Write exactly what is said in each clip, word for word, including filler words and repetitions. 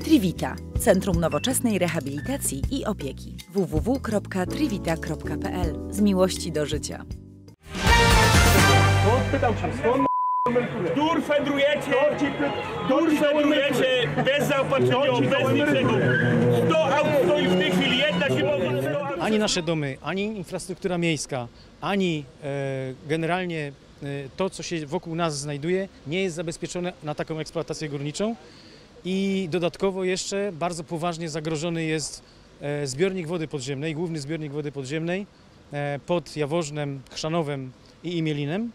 Trivita – Centrum Nowoczesnej Rehabilitacji i Opieki. w w w kropka trivita kropka p l. Z miłości do życia. Pytam się, skąd emeryturę? Dur fedrujecie, dur fedrujecie bez zaopatrzenia, bez niczego. sto aut stoi w tej chwili, jedna się może... Ani nasze domy, ani infrastruktura miejska, ani e, generalnie e, to, co się wokół nas znajduje, nie jest zabezpieczone na taką eksploatację górniczą. I dodatkowo jeszcze bardzo poważnie zagrożony jest e, zbiornik wody podziemnej, główny zbiornik wody podziemnej e, pod Jaworznem, Chrzanowem i Imielinem.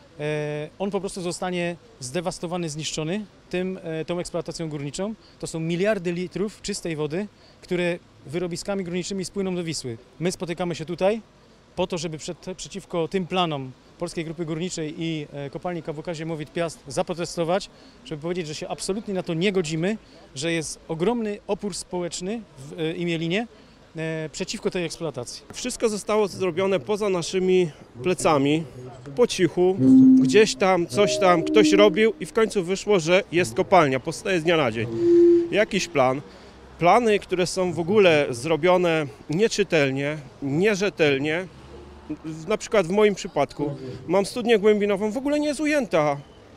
E, on po prostu zostanie zdewastowany, zniszczony tym, e, tą eksploatacją górniczą. To są miliardy litrów czystej wody, które wyrobiskami górniczymi spłyną do Wisły. My spotykamy się tutaj po to, żeby przed, przeciwko tym planom Polskiej Grupy Górniczej i e, kopalni K W K Ziemowit Piast zaprotestować, żeby powiedzieć, że się absolutnie na to nie godzimy, że jest ogromny opór społeczny w e, Imielinie e, przeciwko tej eksploatacji. Wszystko zostało zrobione poza naszymi plecami, po cichu, gdzieś tam, coś tam ktoś robił i w końcu wyszło, że jest kopalnia, powstaje z dnia na dzień. Jakiś plan. Plany, które są w ogóle zrobione nieczytelnie, nierzetelnie, na przykład w moim przypadku mam studnię głębinową, w ogóle nie jest ujęta.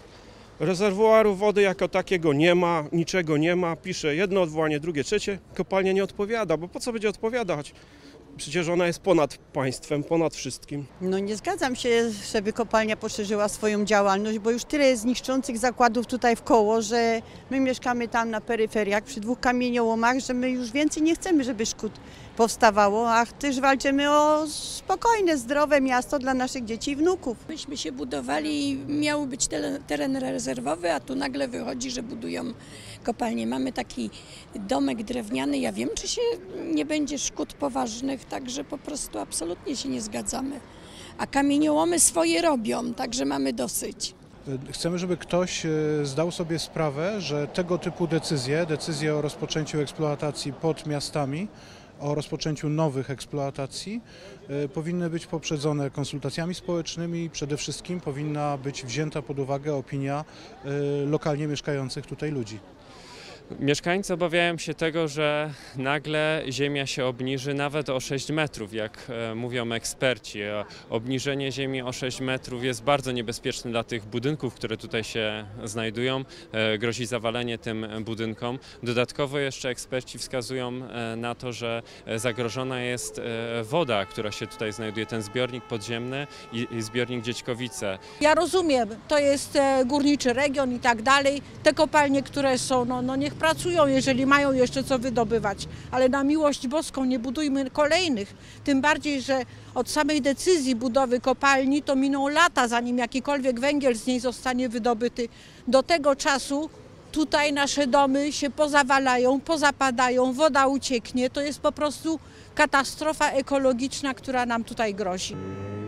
Rezerwuaru wody jako takiego nie ma, niczego nie ma, pisze jedno odwołanie, drugie, trzecie, kopalnia nie odpowiada, bo po co będzie odpowiadać? Przecież ona jest ponad państwem, ponad wszystkim. No nie zgadzam się, żeby kopalnia poszerzyła swoją działalność, bo już tyle jest niszczących zakładów tutaj w koło, że my mieszkamy tam na peryferiach przy dwóch kamieniołomach, że my już więcej nie chcemy, żeby szkód powstawało, a też walczymy o spokojne, zdrowe miasto dla naszych dzieci i wnuków. Myśmy się budowali i miał być teren rezerwowy, a tu nagle wychodzi, że budują kopalnię. Mamy taki domek drewniany, ja wiem, czy się nie będzie szkód poważnych, także po prostu absolutnie się nie zgadzamy. A kamieniołomy swoje robią, także mamy dosyć. Chcemy, żeby ktoś zdał sobie sprawę, że tego typu decyzje, decyzje o rozpoczęciu eksploatacji pod miastami, o rozpoczęciu nowych eksploatacji powinny być poprzedzone konsultacjami społecznymi i przede wszystkim powinna być wzięta pod uwagę opinia lokalnie mieszkających tutaj ludzi. Mieszkańcy obawiają się tego, że nagle ziemia się obniży nawet o sześć metrów, jak mówią eksperci. Obniżenie ziemi o sześć metrów jest bardzo niebezpieczne dla tych budynków, które tutaj się znajdują. Grozi zawalenie tym budynkom. Dodatkowo jeszcze eksperci wskazują na to, że zagrożona jest woda, która się tutaj znajduje, ten zbiornik podziemny i zbiornik Dziećkowice. Ja rozumiem, to jest górniczy region i tak dalej. Te kopalnie, które są, no, no niech pracują, jeżeli mają jeszcze co wydobywać, ale na miłość boską nie budujmy kolejnych, tym bardziej, że od samej decyzji budowy kopalni to miną lata, zanim jakikolwiek węgiel z niej zostanie wydobyty. Do tego czasu tutaj nasze domy się pozawalają, pozapadają, woda ucieknie, to jest po prostu katastrofa ekologiczna, która nam tutaj grozi.